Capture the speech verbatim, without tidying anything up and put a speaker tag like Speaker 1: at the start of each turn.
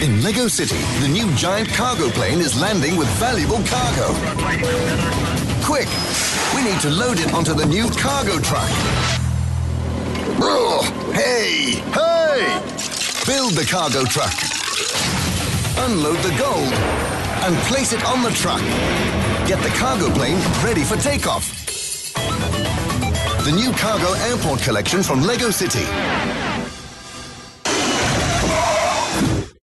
Speaker 1: In Lego City, the new giant cargo plane is landing with valuable cargo. Quick! We need to load it onto the new cargo truck. Oh, hey! Hey! Build the cargo truck. Unload the gold and place it on the truck. Get the cargo plane ready for takeoff. The new cargo airport collection from Lego City.